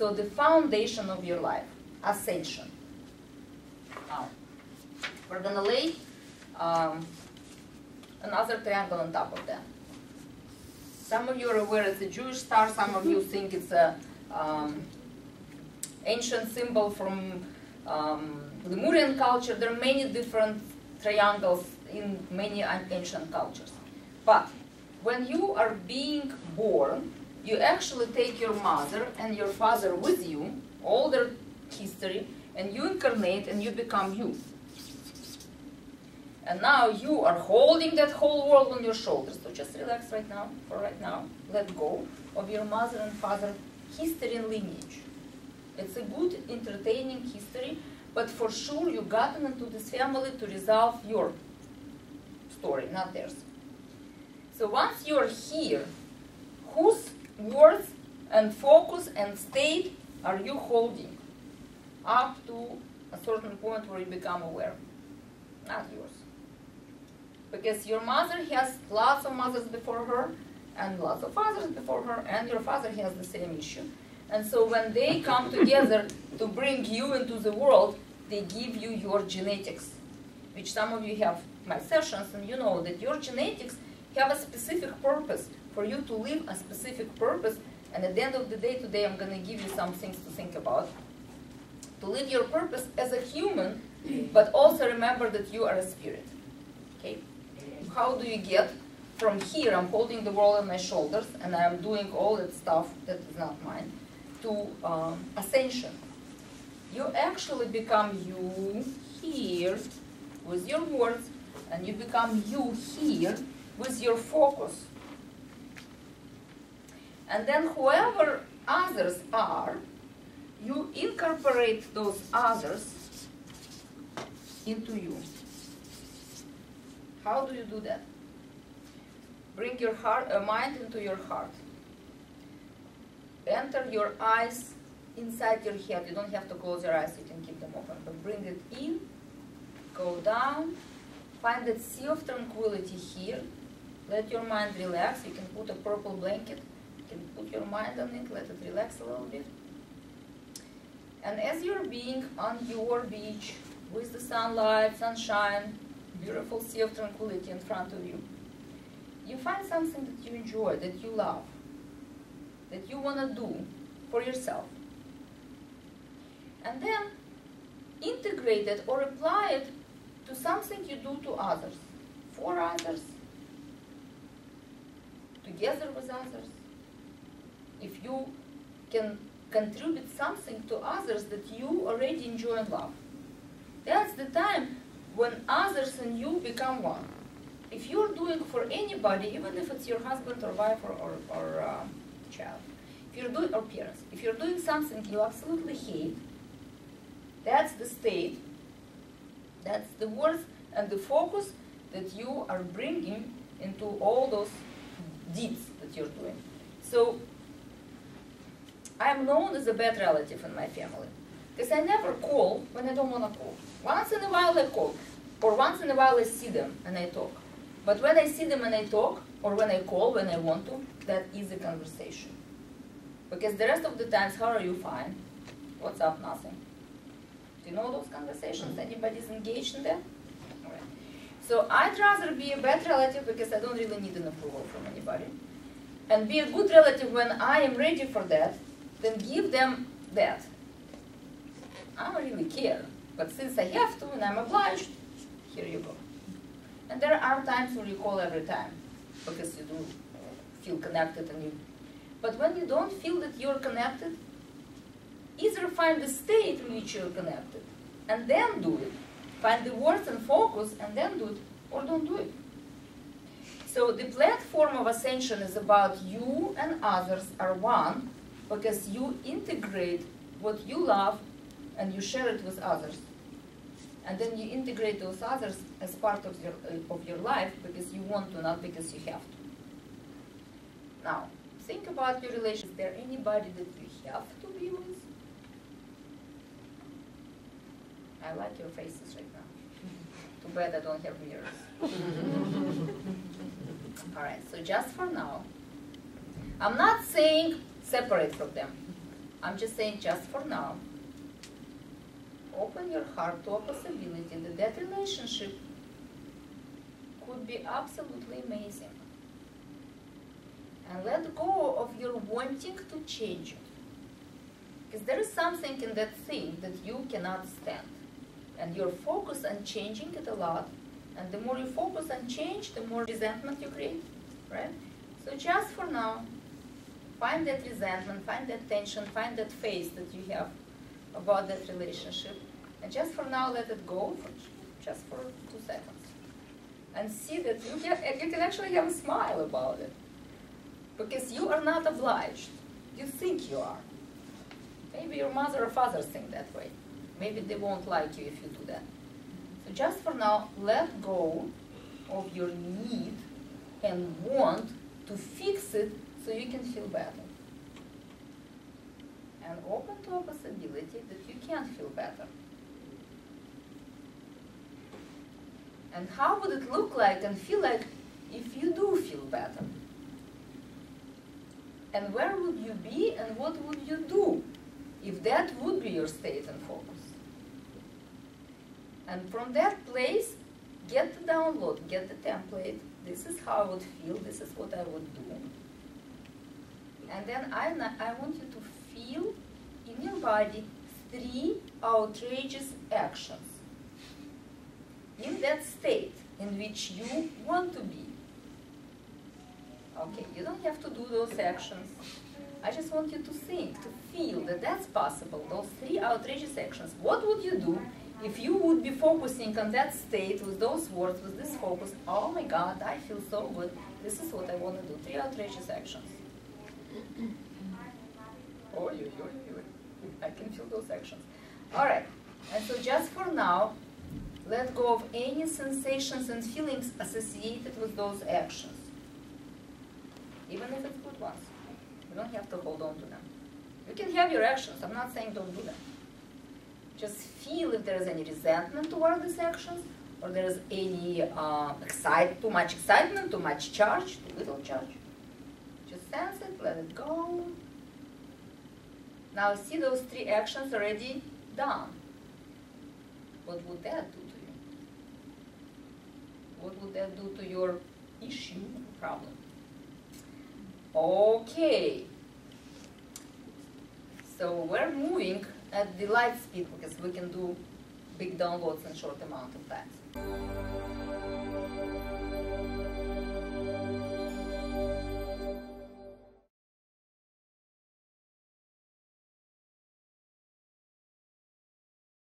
So the foundation of your life, ascension. Now, we're going to lay another triangle on top of that. Some of you are aware it's a Jewish star. Some of you think it's a ancient symbol from Lemurian culture. There are many different triangles in many ancient cultures. But when you are being born, you actually take your mother and your father with you, all their history, and you incarnate and you become you. And now you are holding that whole world on your shoulders. So just relax right now, for right now. Let go of your mother and father history and lineage. It's a good, entertaining history, but for sure you gotten into this family to resolve your story, not theirs. So once you're here, whose words and focus and state are you holding up to a certain point where you become aware? Not yours. Because your mother has lots of mothers before her, and lots of fathers before her, and your father has the same issue. And so when they come together to bring you into the world, they give you your genetics, which some of you have my sessions, and you know that your genetics have a specific purpose for you to live a specific purpose. And at the end of the day today, I'm going to give you some things to think about. To live your purpose as a human, but also remember that you are a spirit. Okay? How do you get from here, I'm holding the world on my shoulders, and I'm doing all that stuff that is not mine, to ascension? You actually become you here with your words, and you become you here with your focus. And then whoever others are, you incorporate those others into you. How do you do that? Bring your heart, mind into your heart. Enter your eyes inside your head. You don't have to close your eyes, you can keep them open. But bring it in, go down, find that sea of tranquility here. Let your mind relax. You can put a purple blanket. You can put your mind on it, let it relax a little bit. And as you're being on your beach with the sunlight, sunshine, beautiful sea of tranquility in front of you, you find something that you enjoy, that you love, that you want to do for yourself. And then integrate it or apply it to something you do to others, for others, together with others. If you can contribute something to others that you already enjoy and love, that's the time when others and you become one. If you're doing for anybody, even if it's your husband or wife or child, if you're doing, or parents, if you're doing something you absolutely hate, that's the state, that's the words and the focus that you are bringing into all those deeds that you're doing. So I am known as a bad relative in my family, because I never call when I don't want to call. Once in a while I call, or once in a while I see them and I talk. But when I see them and I talk, or when I call when I want to, that is a conversation. Because the rest of the times, how are you? Fine. What's up? Nothing. Do you know those conversations? Anybody's engaged in that? All right. So I'd rather be a bad relative because I don't really need an approval from anybody, and be a good relative when I am ready for that, then give them that. I don't really care, but since I have to and I'm obliged, here you go. And there are times where you call every time because you do feel connected, and you. But when you don't feel that you're connected, either find the state in which you're connected and then do it. Find the words and focus and then do it, or don't do it. So the platform of ascension is about you and others are one, because you integrate what you love and you share it with others. And then you integrate those others as part of your life because you want to, not because you have to. Now, think about your relationship. Is there anybody that you have to be with? I like your faces right now. Too bad I don't have mirrors. All right, so just for now, I'm not saying separate from them. I'm just saying, just for now, open your heart to a possibility that that relationship could be absolutely amazing. And let go of your wanting to change it. Because there is something in that thing that you cannot stand. And you're focused on changing it a lot. And the more you focus on change, the more resentment you create, right? So just for now, find that resentment, find that tension, find that face that you have about that relationship. And just for now, let it go for just for 2 seconds. And see that you can actually have a smile about it. Because you are not obliged. You think you are. Maybe your mother or father think that way. Maybe they won't like you if you do that. So just for now, let go of your need and want to fix it so you can feel better. And open to a possibility that you can feel better. And how would it look like and feel like if you do feel better? And where would you be and what would you do if that would be your state and focus? And from that place, get the download, get the template. This is how I would feel, this is what I would do. And then I want you to feel in your body 3 outrageous actions in that state in which you want to be. Okay, you don't have to do those actions. I just want you to think, to feel that that's possible, those 3 outrageous actions. What would you do if you would be focusing on that state with those words, with this focus? Oh my God, I feel so good. This is what I want to do. 3 outrageous actions. Oh, I can feel those actions. All right, and so just for now, let go of any sensations and feelings associated with those actions. Even if it's good ones. You don't have to hold on to them. You can have your actions. I'm not saying don't do them. Just feel if there is any resentment toward these actions, or there is any too much excitement, too much charge, too little charge. Just sense it, let it go. Now see those 3 actions already done. What would that do to you? What would that do to your issue, problem? Okay. So we're moving at the light speed because we can do big downloads in short amount of time.